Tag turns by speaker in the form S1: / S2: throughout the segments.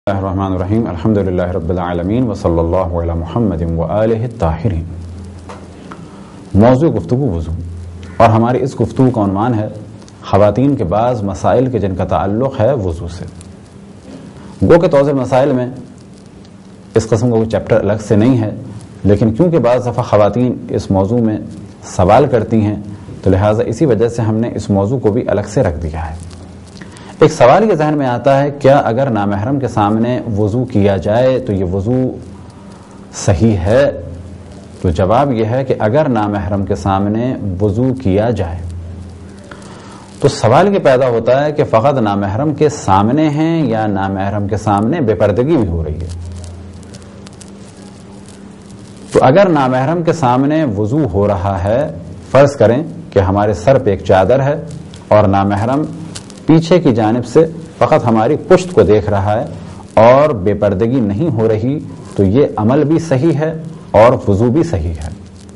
S1: الرحمن الرحیم الحمدللہ رب العالمین وصلی اللہ علی محمد وآلہ الطاہرین۔ موضوع گفتگو وضو، اور ہماری اس گفتگو کا عنوان ہے خواتین کے بعض مسائل کے جن کا تعلق ہے وضو سے۔ گو کہ توضیح مسائل میں اس قسم کا کوئی چیپٹر الگ سے نہیں ہے، لیکن کیونکہ بعض دفعہ خواتین اس موضوع میں سوال کرتی ہیں تو لہٰذا اسی وجہ سے ہم نے اس موضوع کو بھی الگ سے رکھ دیا ہے۔ ایک سوال یہ ذہن میں آتا ہے، کیا اگر نامحرم کے سامنے وضو کیا جائے تو یہ وضو صحیح ہے؟ تو جواب یہ ہے کہ اگر نامحرم کے سامنے وضو کیا جائے تو سوال یہ پیدا ہوتا ہے کہ فقط نامحرم کے سامنے ہیں یا نامحرم کے سامنے بے پردگی بھی ہو رہی ہے۔ تو اگر نامحرم کے سامنے وضو ہو رہا ہے، فرض کریں کہ ہمارے سر پہ ایک چادر ہے اور نامحرم پیچھے کی جانب سے فقط ہماری پشت کو دیکھ رہا ہے اور بے پردگی نہیں ہو رہی، تو یہ عمل بھی صحیح ہے اور وضو بھی صحیح ہے۔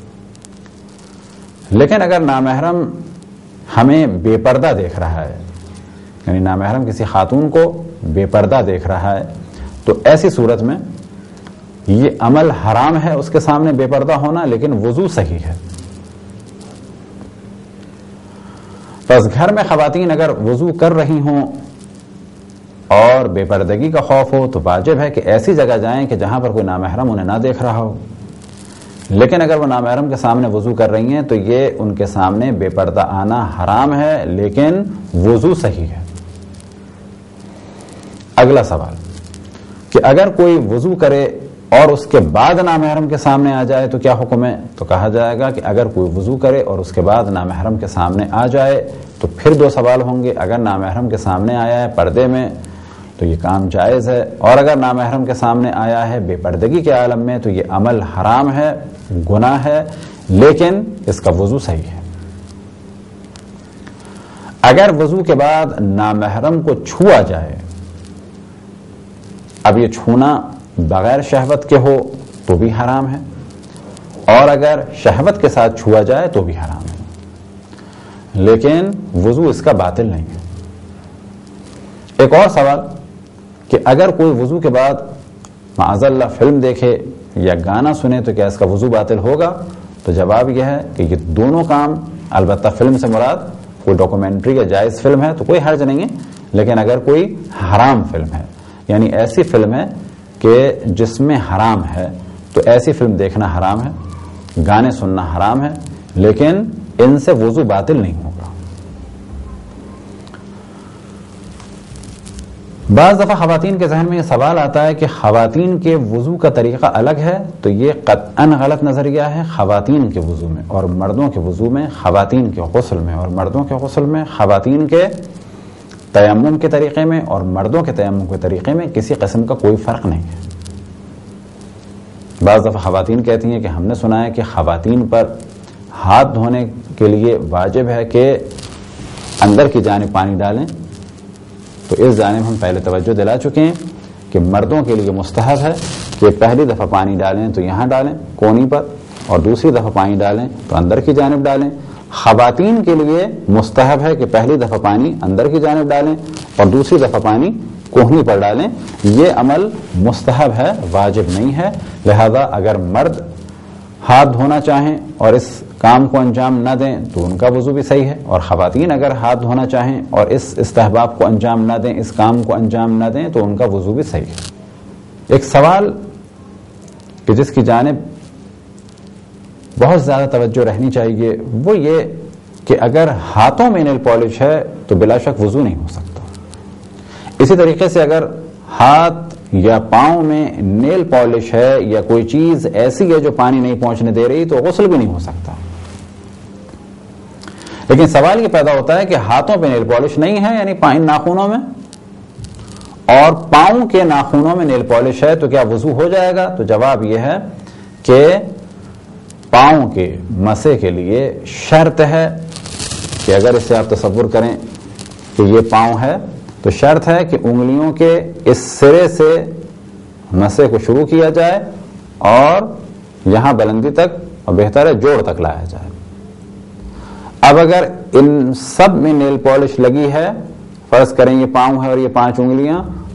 S1: لیکن اگر نامحرم ہمیں بے پردہ دیکھ رہا ہے، یعنی نامحرم کسی خاتون کو بے پردہ دیکھ رہا ہے، تو ایسی صورت میں یہ عمل حرام ہے اس کے سامنے بے پردہ ہونا، لیکن وضو صحیح ہے۔ بس گھر میں خواتین اگر وضو کر رہی ہوں اور بے پردگی کا خوف ہو تو واجب ہے کہ ایسی جگہ جائیں کہ جہاں پر کوئی نامحرم انہیں نہ دیکھ رہا ہو۔ لیکن اگر وہ نامحرم کے سامنے وضو کر رہی ہیں تو یہ ان کے سامنے بے پردہ آنا حرام ہے، لیکن وضو صحیح ہے۔ اگلا سوال کہ اگر کوئی وضو کرے اور اس کے بعد نامحرم کے سامنے آ جائے تو کیا حکم ہے؟ تو کہا جائے گا کہ اگر کوئی وضو کرے اور اس کے بعد نامحرم کے سامنے آ جائے تو پھر دو سوال ہوں گے۔ اگر نامحرم کے سامنے آیا ہے پردے میں تو یہ کام جائز ہے، اور اگر نامحرم کے سامنے آیا ہے بے پردگی کے عالم میں تو یہ عمل حرام ہے، گناہ ہے، لیکن اس کا وضو صحیح ہے۔ اگر وضو کے بعد نامحرم کو چھوا جائے، اب یہ چھونا بغیر شہوت کے ہو تو بھی حرام ہے، اور اگر شہوت کے ساتھ چھوا جائے تو بھی حرام ہے، لیکن وضو اس کا باطل نہیں ہے۔ ایک اور سوال کہ اگر کوئی وضو کے بعد معاذ اللہ فلم دیکھے یا گانا سنے تو کیا اس کا وضو باطل ہوگا؟ تو جواب یہ ہے کہ یہ دونوں کام، البتہ فلم سے مراد کوئی ڈاکومنٹری یا جائز فلم ہے تو کوئی حرج نہیں ہے، لیکن اگر کوئی حرام فلم ہے، یعنی ایسی فلم ہے کہ جس میں حرام ہے، تو ایسی فلم دیکھنا حرام ہے، گانے سننا حرام ہے، لیکن ان سے وضو باطل نہیں ہوگا۔ بعض دفعہ خواتین کے ذہن میں یہ سوال آتا ہے کہ خواتین کے وضو کا طریقہ الگ ہے، تو یہ قطعاً غلط نظریہ ہے۔ خواتین کے وضو میں اور مردوں کے وضو میں، خواتین کے غسل میں اور مردوں کے غسل میں، خواتین کے تیمم کے طریقے میں اور مردوں کے تیمم کے طریقے میں کسی قسم کا کوئی فرق نہیں ہے۔ بعض دفعہ خواتین کہتی ہیں کہ ہم نے سنا ہے کہ خواتین پر ہاتھ دھونے کے لیے واجب ہے کہ اندر کی جانب پانی ڈالیں، تو اس جانب ہم پہلے توجہ دلا چکے ہیں کہ مردوں کے لیے مستحب ہے کہ پہلی دفعہ پانی ڈالیں تو یہاں ڈالیں کونی پر، اور دوسری دفعہ پانی ڈالیں تو اندر کی جانب ڈالیں۔ خواتین کے لیے مستحب ہے کہ پہلی دفعہ پانی اندر کی جانب ڈالیں اور دوسری دفعہ پانی کوہنی پر ڈالیں۔ یہ عمل مستحب ہے، واجب نہیں ہے، لہذا اگر مرد ہاتھ دھونا چاہیں اور اس کام کو انجام نہ دیں تو ان کا وضو بھی صحیح ہے، اور خواتین اگر ہاتھ دھونا چاہیں اور اس استحباب کو انجام نہ دیں، اس کام کو انجام نہ دیں، تو ان کا وضو بھی صحیح ہے۔ ایک سوال کہ جس کی جانب بہت زیادہ توجہ رہنی چاہیے وہ یہ کہ اگر ہاتھوں میں نیل پالش ہے تو بلا شک وضو نہیں ہو سکتا۔ اسی طریقے سے اگر ہاتھ یا پاؤں میں نیل پالش ہے یا کوئی چیز ایسی ہے جو پانی نہیں پہنچنے دے رہی تو غسل بھی نہیں ہو سکتا۔ لیکن سوال یہ پیدا ہوتا ہے کہ ہاتھوں پہ نیل پالش نہیں ہے، یعنی ناخنوں میں، اور پاؤں کے ناخنوں میں نیل پالش ہے، تو کیا وضو ہو جائے گا؟ تو جواب یہ ہے کہ پاؤں کے مسے کے لیے شرط ہے کہ اگر اسے آپ تصور کریں کہ یہ پاؤں ہے تو شرط ہے کہ انگلیوں کے اس سرے سے مسے کو شروع کیا جائے اور یہاں بلندی تک، اور بہتر ہے جوڑ تک لایا جائے۔ اب اگر ان سب میں نیل پالش لگی ہے، فرض کریں یہ پاؤں ہے اور یہ 5 انگلیاں،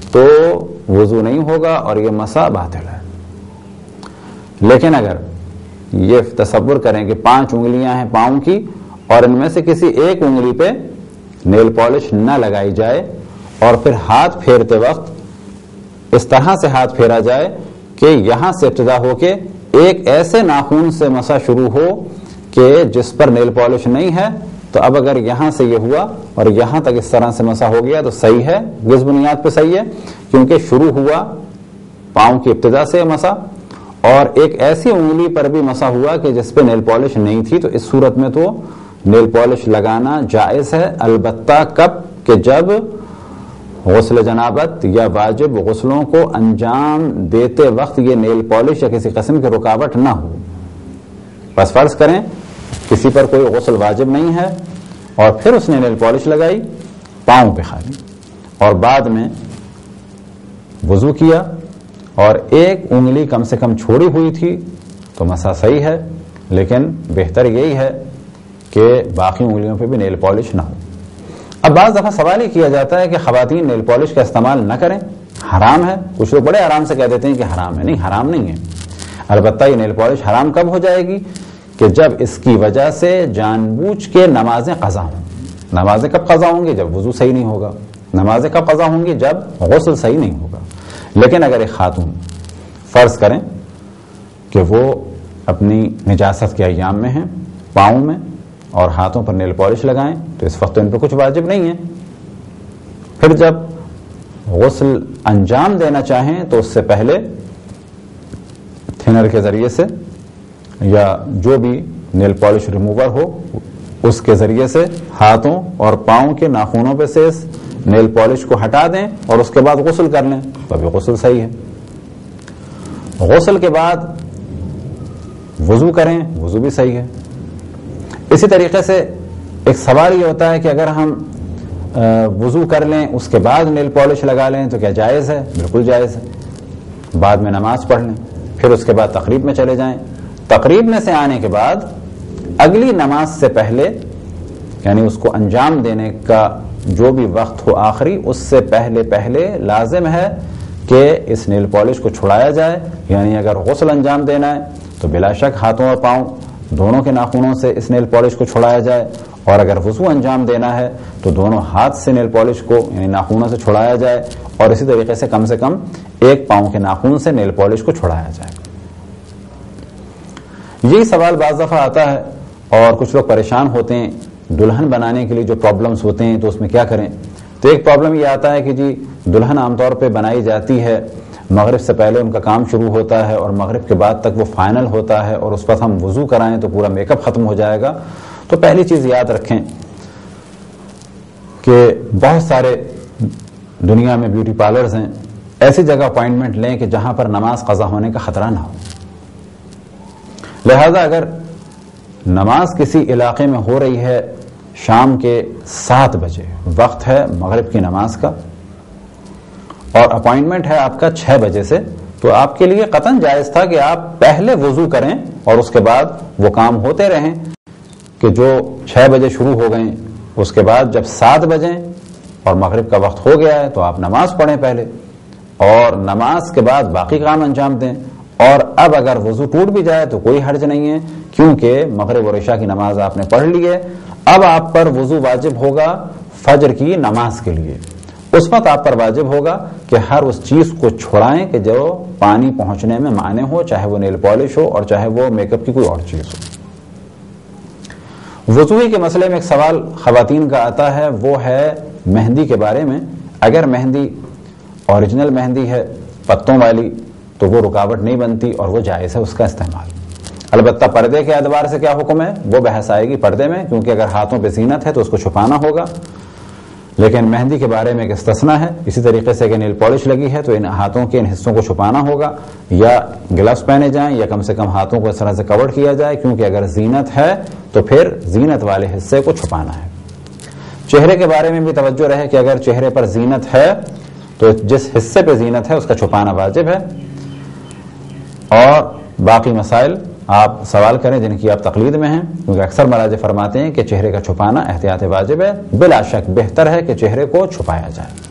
S1: تو وضو نہیں ہوگا اور یہ مسح باطل ہے۔ لیکن اگر یہ تصور کریں کہ 5 انگلیاں ہیں پاؤں کی اور ان میں سے کسی ایک انگلی پہ نیل پالش نہ لگائی جائے اور پھر ہاتھ پھیرتے وقت اس طرح سے ہاتھ پھیرا جائے کہ یہاں سے ابتدا ہو کے ایک ایسے ناخن سے مسح شروع ہو کہ جس پر نیل پالش نہیں ہے، تو اب اگر یہاں سے یہ ہوا اور یہاں تک اس طرح سے مسح ہو گیا تو صحیح ہے، کس بنیاد پہ صحیح ہے؟ کیونکہ شروع ہوا پاؤں کی ابتدا سے مسح اور ایک ایسی انگلی پر بھی مسح ہوا کہ جس پہ نیل پالش نہیں تھی، تو اس صورت میں تو نیل پالش لگانا جائز ہے، البتہ کب؟ کہ جب غسل جنابت یا واجب غسلوں کو انجام دیتے وقت یہ نیل پالش یا کسی قسم کی رکاوٹ نہ ہو۔ بس فرض کریں کسی پر کوئی غسل واجب نہیں ہے اور پھر اس نے نیل پالش لگائی پاؤں پہ خالی اور بعد میں وضو کیا اور ایک انگلی کم سے کم چھوڑی ہوئی تھی تو مسح صحیح ہے، لیکن بہتر یہی ہے کہ باقی انگلیوں پہ بھی نیل پالش نہ ہو۔ اب بعض دفعہ سوال ہی کیا جاتا ہے کہ خواتین نیل پالش کا استعمال نہ کریں، حرام ہے۔ کچھ لوگ بڑے آرام سے کہہ دیتے ہیں کہ حرام ہے۔ نہیں، حرام نہیں ہے، البتہ یہ نیل پالش حرام کب ہو جائے گی؟ کہ جب اس کی وجہ سے جان بوجھ کے نمازیں قضا ہوں۔ نمازیں کب قضا ہوں گی؟ جب وضو صحیح نہیں ہوگا۔ نمازیں کب قضا ہوں گی؟ جب غسل صحیح نہیں ہوگا۔ لیکن اگر ایک خاتون فرض کریں کہ وہ اپنی نجاست کے ایام میں ہیں، پاؤں میں اور ہاتھوں پر نیل پالش لگائیں تو اس وقت تو ان پہ کچھ واجب نہیں ہے۔ پھر جب غسل انجام دینا چاہیں تو اس سے پہلے تھنر کے ذریعے سے یا جو بھی نیل پالش ریموور ہو اس کے ذریعے سے ہاتھوں اور پاؤں کے ناخنوں پہ سے اس نیل پالش کو ہٹا دیں اور اس کے بعد غسل کر لیں تو ابھی غسل صحیح ہے۔ غسل کے بعد وضو کریں، وضو بھی صحیح ہے۔ اسی طریقے سے ایک سوال یہ ہوتا ہے کہ اگر ہم وضو کر لیں اس کے بعد نیل پالش لگا لیں تو کیا جائز ہے؟ بالکل جائز ہے۔ بعد میں نماز پڑھ لیں، پھر اس کے بعد تقریب میں چلے جائیں، تقریب میں سے آنے کے بعد اگلی نماز سے پہلے یعنی اس کو انجام دینے کا جو بھی وقت ہو آخری، اس سے پہلے لازم ہے کہ اس نیل پالش کو چھڑایا جائے۔ یعنی اگر غسل انجام دینا ہے تو بلا شک ہاتھوں اور پاؤں دونوں کے ناخنوں سے اس نیل پالش کو چھڑایا جائے، اور اگر وضو انجام دینا ہے تو دونوں ہاتھ سے نیل پالش کو یعنی ناخنوں سے چھڑایا جائے، اور اسی طریقے سے کم ایک پاؤں کے ناخن سے نیل پالش کو چھڑایا جائے۔ یہی سوال بعض دفعہ آتا ہے اور کچھ لوگ پریشان ہوتے ہیں دلہن بنانے کے لیے جو پرابلمز ہوتے ہیں تو اس میں کیا کریں؟ تو ایک پرابلم یہ آتا ہے کہ جی دلہن عام طور پہ بنائی جاتی ہے مغرب سے پہلے، ان کا کام شروع ہوتا ہے اور مغرب کے بعد تک وہ فائنل ہوتا ہے، اور اس وقت ہم وضو کرائیں تو پورا میک اپ ختم ہو جائے گا۔ تو پہلی چیز یاد رکھیں کہ بہت سارے دنیا میں بیوٹی پارلرز ہیں، ایسی جگہ اپوائنٹمنٹ لیں کہ جہاں پر نماز قضا ہونے کا خطرہ نہ ہو۔ لہذا اگر نماز کسی علاقے میں ہو رہی ہے شام کے 7 بجے، وقت ہے مغرب کی نماز کا، اور اپوائنٹمنٹ ہے آپ کا 6 بجے سے، تو آپ کے لیے قطعاً جائز تھا کہ آپ پہلے وضو کریں اور اس کے بعد وہ کام ہوتے رہیں کہ جو 6 بجے شروع ہو گئے، اس کے بعد جب 7 بجے اور مغرب کا وقت ہو گیا ہے تو آپ نماز پڑھیں پہلے، اور نماز کے بعد باقی کام انجام دیں۔ اور اب اگر وضو ٹوٹ بھی جائے تو کوئی حرج نہیں ہے، کیونکہ مغرب اور عشاء کی نماز آپ نے پڑھ لی ہے۔ اب آپ پر وضو واجب ہوگا فجر کی نماز کے لیے۔ اس وقت آپ پر واجب ہوگا کہ ہر اس چیز کو چھڑائیں کہ جو پانی پہنچنے میں مانع ہو، چاہے وہ نیل پالش ہو اور چاہے وہ میک اپ کی کوئی اور چیز ہو۔ وضوئی کے مسئلے میں ایک سوال خواتین کا آتا ہے، وہ ہے مہندی کے بارے میں۔ اگر مہندی اوریجنل مہندی ہے پتوں والی تو وہ رکاوٹ نہیں بنتی اور وہ جائز ہے اس کا استعمال۔ البتہ پردے کے اعتبار سے کیا حکم ہے وہ بحث آئے گی پردے میں، کیونکہ اگر ہاتھوں پہ زینت ہے تو اس کو چھپانا ہوگا، لیکن مہندی کے بارے میں ایک استثنا ہے۔ اسی طریقے سے کہ نیل پالش لگی ہے تو ان ہاتھوں کے ان حصوں کو چھپانا ہوگا، یا گلوز پہنے جائیں یا کم سے کم ہاتھوں کو اس طرح سے کور کیا جائے، کیونکہ اگر زینت ہے تو پھر زینت والے حصے کو چھپانا ہے۔ چہرے کے بارے میں بھی توجہ رہے کہ اگر چہرے پر زینت ہے تو جس حصے پہ زینت ہے اس کا چھپانا واجب ہے۔ اور باقی مسائل آپ سوال کریں جن کی آپ تقلید میں ہیں، کیونکہ اکثر مراجع فرماتے ہیں کہ چہرے کا چھپانا احتیاط واجب ہے۔ بلا شک بہتر ہے کہ چہرے کو چھپایا جائے۔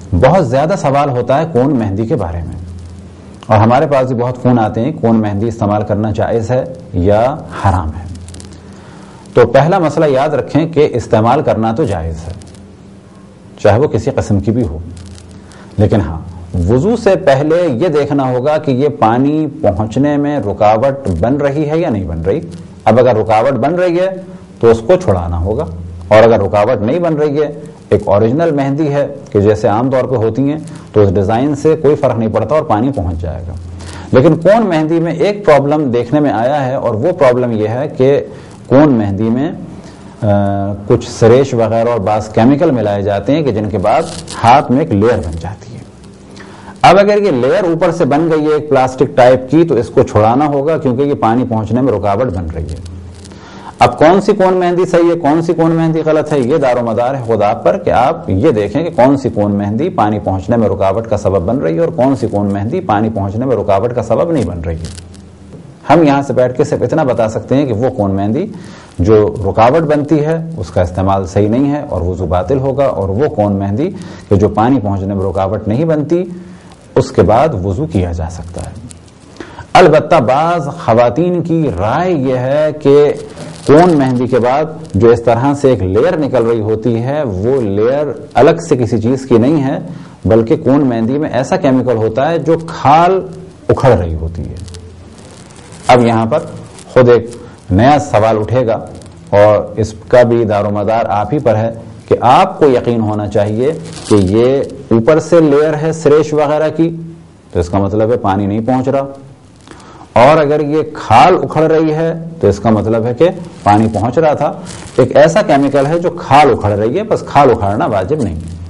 S1: بہت زیادہ سوال ہوتا ہے کون مہندی کے بارے میں، اور ہمارے پاس بھی بہت فون آتے ہیں کون مہندی استعمال کرنا جائز ہے یا حرام ہے۔ تو پہلا مسئلہ یاد رکھیں کہ استعمال کرنا تو جائز ہے، چاہے وہ کسی قسم کی بھی ہو، لیکن ہاں وضو سے پہلے یہ دیکھنا ہوگا کہ یہ پانی پہنچنے میں رکاوٹ بن رہی ہے یا نہیں بن رہی۔ اب اگر رکاوٹ بن رہی ہے تو اس کو چھڑانا ہوگا، اور اگر رکاوٹ نہیں بن رہی ہے، ایک اوریجنل مہندی ہے کہ جیسے عام طور پہ ہوتی ہیں، تو اس ڈیزائن سے کوئی فرق نہیں پڑتا اور پانی پہنچ جائے گا۔ لیکن کون مہندی میں ایک پرابلم دیکھنے میں آیا ہے، اور وہ پرابلم یہ ہے کہ کون مہندی میں کچھ سریش وغیرہ اور بعض کیمیکل ملائے جاتے ہیں کہ جن کے بعد ہاتھ میں ایک لیئر بن جاتی ہے۔ اب اگر یہ لیئر اوپر سے بن گئی ہے ایک پلاسٹک ٹائپ کی، تو اس کو چھڑانا ہوگا کیونکہ یہ پانی پہنچنے میں رکاوٹ بن رہی ہے۔ اب کون سی کون مہندی صحیح ہے، کون سی کون مہندی غلط ہے، یہ دار و مدار ہے خود آپ پر کہ آپ یہ دیکھیں کہ کون سی کون مہندی پانی پہنچنے میں رکاوٹ کا سبب بن رہی ہے اور کون سی کون مہندی پانی پہنچنے میں رکاوٹ کا سبب نہیں بن رہی ہے۔ ہم یہاں سے بیٹھ کے صرف اتنا بتا سکتے ہیں کہ وہ کون مہندی جو رکاوٹ بنتی ہے اس کا استعمال صحیح نہیں ہے اور وضو باطل ہوگا، اور وہ کون مہندی کہ جو پانی پہنچنے میں رکاوٹ نہیں بنتی اس کے بعد وضو کیا جا سکتا ہے۔ البتہ بعض خواتین کی رائے یہ ہے کہ کون مہندی کے بعد جو اس طرح سے ایک لیئر نکل رہی ہوتی ہے وہ لیئر الگ سے کسی چیز کی نہیں ہے، بلکہ کون مہندی میں ایسا کیمیکل ہوتا ہے جو کھال اکھڑ رہی ہوتی ہے۔ اب یہاں پر خود ایک نیا سوال اٹھے گا، اور اس کا بھی دار و مدار آپ ہی پر ہے کہ آپ کو یقین ہونا چاہیے کہ یہ اوپر سے لیئر ہے سریش وغیرہ کی، تو اس کا مطلب ہے پانی نہیں پہنچ رہا، اور اگر یہ کھال اکھڑ رہی ہے تو اس کا مطلب ہے کہ پانی پہنچ رہا تھا۔ ایک ایسا کیمیکل ہے جو کھال اکھڑ رہی ہے، بس کھال اکھاڑنا واجب نہیں ہے۔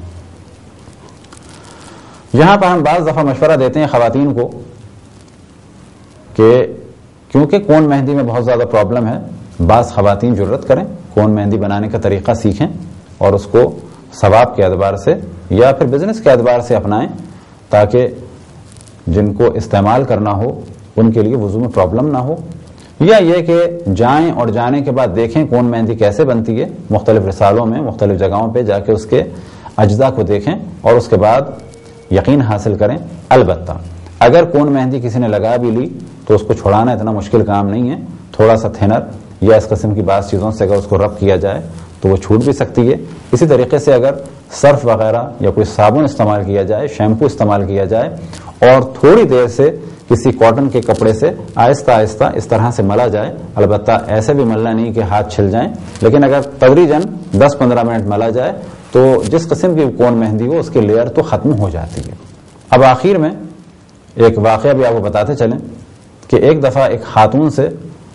S1: یہاں پر ہم بعض دفعہ مشورہ دیتے ہیں خواتین کو کہ کیونکہ کون مہندی میں بہت زیادہ پرابلم ہے، بعض خواتین جرت کریں، کون مہندی بنانے کا طریقہ سیکھیں اور اس کو ثواب کے اعتبار سے یا پھر بزنس کے اعتبار سے اپنائیں، تاکہ جن کو استعمال کرنا ہو ان کے لیے وضو میں پرابلم نہ ہو، یا یہ کہ جائیں اور جانے کے بعد دیکھیں کون مہندی کیسے بنتی ہے، مختلف رسالوں میں مختلف جگہوں پہ جا کے اس کے اجزاء کو دیکھیں اور اس کے بعد یقین حاصل کریں۔ البتہ اگر کون مہندی کسی نے لگا بھی لی تو اس کو چھڑانا اتنا مشکل کام نہیں ہے، تھوڑا سا تھنر یا اس قسم کی بعض چیزوں سے اگر اس کو رب کیا جائے تو وہ چھوٹ بھی سکتی ہے۔ اسی طریقے سے اگر سرف وغیرہ یا کوئی صابن استعمال کیا جائے، شیمپو استعمال کیا جائے اور تھوڑی دیر سے کسی کاٹن کے کپڑے سے آہستہ آہستہ اس طرح سے ملا جائے، البتہ ایسے بھی ملنا نہیں کہ ہاتھ چھل جائیں، لیکن اگر تدریجاً 10-15 منٹ ملا جائے تو جس قسم کی کون مہندی ہو اس کی لیئر تو ختم ہو جاتی ہے۔ اب آخر میں ایک واقعہ بھی آپ کو بتاتے چلیں کہ ایک دفعہ ایک خاتون سے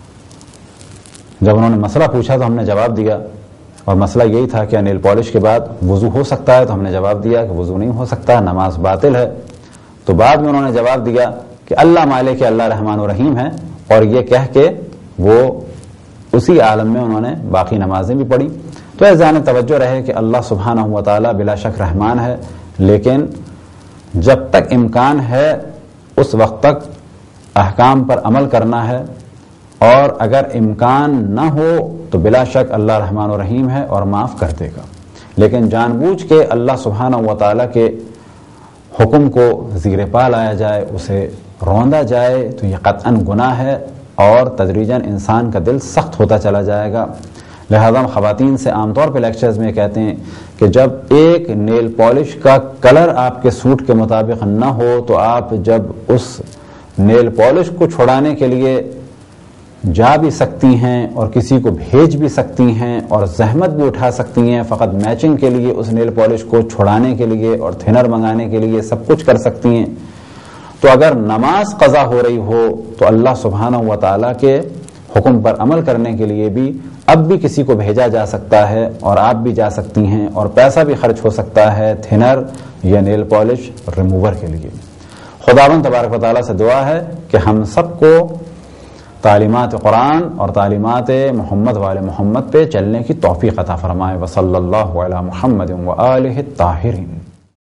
S1: جب انہوں نے مسئلہ پوچھا تو ہم نے جواب دیا، اور مسئلہ یہی تھا کہ نیل پالش کے بعد وضو ہو سکتا ہے، تو ہم نے جواب دیا کہ وضو نہیں ہو سکتا، نماز باطل ہے۔ تو بعد میں انہوں نے جواب دیا کہ اللہ مالک ہے، اللہ رحمان و رحیم ہے، اور یہ کہہ کے وہ اسی عالم میں انہوں نے باقی نمازیں بھی پڑھی۔ تو اس ذہن توجہ رہے کہ اللہ سبحانہ و تعالی بلا شک رحمان ہے، لیکن جب تک امکان ہے اس وقت تک احکام پر عمل کرنا ہے، اور اگر امکان نہ ہو تو بلا شک اللہ رحمان و رحیم ہے اور معاف کر دے گا۔ لیکن جان بوجھ کے اللہ سبحانہ و تعالی کے حکم کو زیر پا لایا جائے، اسے روندا جائے، تو یہ قطعاً گناہ ہے اور تدریجاً انسان کا دل سخت ہوتا چلا جائے گا۔ لہذا ہم خواتین سے عام طور پہ لیکچرز میں کہتے ہیں کہ جب ایک نیل پالش کا کلر آپ کے سوٹ کے مطابق نہ ہو تو آپ جب اس نیل پالش کو چھڑانے کے لیے جا بھی سکتی ہیں اور کسی کو بھیج بھی سکتی ہیں اور زحمت بھی اٹھا سکتی ہیں فقط میچنگ کے لیے اس نیل پالش کو چھڑانے کے لیے اور تھنر منگانے کے لیے سب کچھ کر سکتی ہیں، تو اگر نماز قضا ہو رہی ہو تو اللہ سبحانہ و تعالیٰ کے حکم پر عمل کرنے کے لیے بھی اب بھی کسی کو بھیجا جا سکتا ہے اور آپ بھی جا سکتی ہیں، اور پیسہ بھی خرچ ہو سکتا ہے تھنر یا نیل پالش ریموور کے لیے۔ خداوند تبارک و تعالیٰ سے دعا ہے کہ ہم سب کو تعلیمات قرآن اور تعلیمات محمد وآل محمد پہ چلنے کی توفیق عطا فرمائے۔ وصلی اللہ علی محمد وآلہ الطاہرین۔